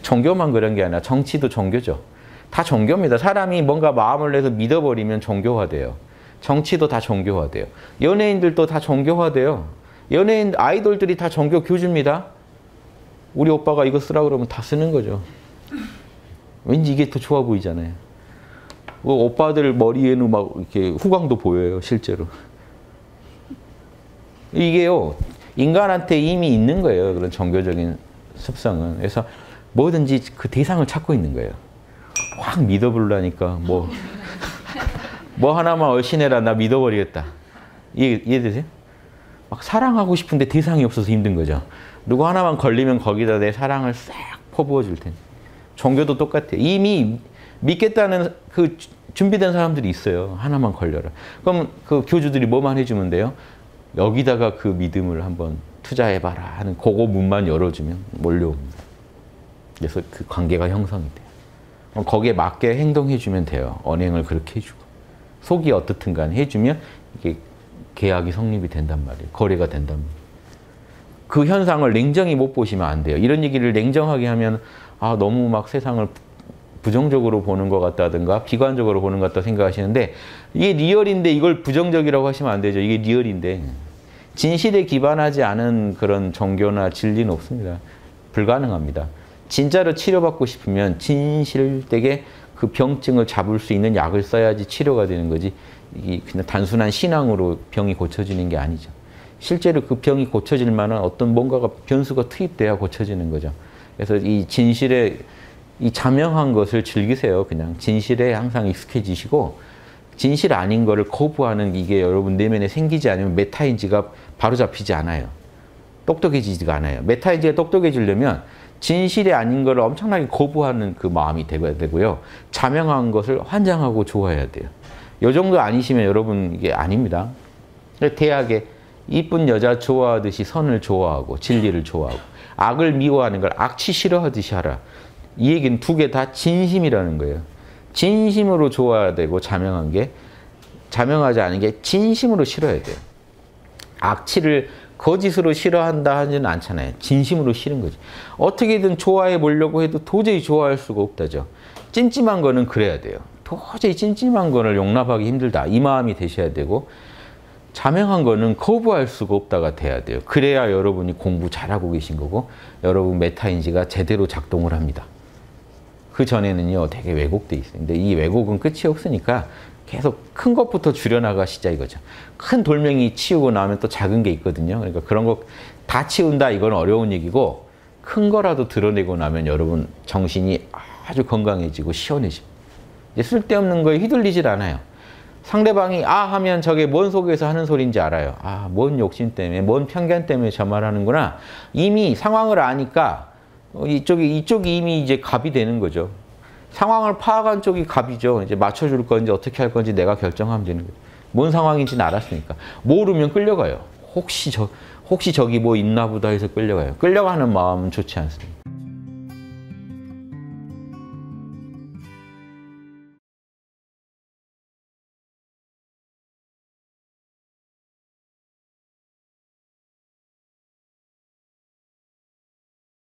종교만 그런 게 아니라 정치도 종교죠. 다 종교입니다. 사람이 뭔가 마음을 내서 믿어버리면 종교화돼요. 정치도 다 종교화돼요. 연예인들도 다 종교화돼요. 연예인 아이돌들이 다 종교 교주입니다. 우리 오빠가 이거 쓰라 그러면 다 쓰는 거죠. 왠지 이게 더 좋아 보이잖아요. 오빠들 머리에는 막 이렇게 후광도 보여요, 실제로. 이게요, 인간한테 이미 있는 거예요, 그런 종교적인 습성은. 그래서 뭐든지 그 대상을 찾고 있는 거예요. 확 믿어보려니까 뭐 하나만 얼씬해라, 나 믿어버리겠다. 이해되세요? 막 사랑하고 싶은데 대상이 없어서 힘든 거죠. 누구 하나만 걸리면 거기다 내 사랑을 싹 퍼부어 줄 텐데. 종교도 똑같아요. 이미 믿겠다는 그 준비된 사람들이 있어요. 하나만 걸려라. 그럼 그 교주들이 뭐만 해주면 돼요? 여기다가 그 믿음을 한번 투자해봐라 하는 그거 문만 열어주면 몰려옵니다. 그래서 그 관계가 형성이 돼요. 거기에 맞게 행동해주면 돼요. 언행을 그렇게 해주고. 속이 어떻든 간에 해주면 이게 계약이 성립이 된단 말이에요. 거래가 된단 말이에요. 그 현상을 냉정히 못 보시면 안 돼요. 이런 얘기를 냉정하게 하면 아, 너무 막 세상을 부정적으로 보는 것 같다든가 비관적으로 보는 것 같다 생각하시는데 이게 리얼인데 이걸 부정적이라고 하시면 안 되죠. 이게 리얼인데 진실에 기반하지 않은 그런 종교나 진리는 없습니다. 불가능합니다. 진짜로 치료받고 싶으면 진실되게 그 병증을 잡을 수 있는 약을 써야지 치료가 되는 거지 이게 그냥 단순한 신앙으로 병이 고쳐지는 게 아니죠. 실제로 그 병이 고쳐질 만한 어떤 뭔가가 변수가 투입돼야 고쳐지는 거죠. 그래서 이 진실에 이 자명한 것을 즐기세요. 그냥 진실에 항상 익숙해지시고 진실 아닌 거를 거부하는 이게 여러분 내면에 생기지 않으면 메타인지가 바로 잡히지 않아요. 똑똑해지지가 않아요. 메타인지가 똑똑해지려면 진실이 아닌 거를 엄청나게 거부하는 그 마음이 되고요. 자명한 것을 환장하고 좋아해야 돼요. 이 정도 아니시면 여러분 이게 아닙니다. 대학에 이쁜 여자 좋아하듯이 선을 좋아하고 진리를 좋아하고 악을 미워하는 걸 악취 싫어하듯이 하라. 이 얘기는 두 개 다 진심이라는 거예요. 진심으로 좋아야 되고 자명한 게 자명하지 않은 게 진심으로 싫어야 돼요. 악취를 거짓으로 싫어한다 하지는 않잖아요. 진심으로 싫은 거지. 어떻게든 좋아해 보려고 해도 도저히 좋아할 수가 없다죠. 찜찜한 거는 그래야 돼요. 도저히 찜찜한 거를 용납하기 힘들다. 이 마음이 되셔야 되고 자명한 거는 거부할 수가 없다가 돼야 돼요. 그래야 여러분이 공부 잘하고 계신 거고 여러분 메타인지가 제대로 작동을 합니다. 그 전에는요 되게 왜곡돼 있어요. 근데 이 왜곡은 끝이 없으니까 계속 큰 것부터 줄여나가시자 이거죠. 큰 돌멩이 치우고 나면 또 작은 게 있거든요. 그러니까 그런 거 다 치운다 이건 어려운 얘기고 큰 거라도 드러내고 나면 여러분 정신이 아주 건강해지고 시원해집니다. 이제 쓸데없는 거에 휘둘리질 않아요. 상대방이 아 하면 저게 뭔 속에서 하는 소리인지 알아요. 아, 뭔 욕심 때문에, 뭔 편견 때문에 저 말하는구나. 이미 상황을 아니까 이쪽이 이미 이제 갑이 되는 거죠. 상황을 파악한 쪽이 갑이죠. 이제 맞춰줄 건지 어떻게 할 건지 내가 결정하면 되는 거예요. 뭔 상황인지는 알았으니까. 모르면 끌려가요. 혹시 저기 뭐 있나 보다 해서 끌려가요. 끌려가는 마음은 좋지 않습니다.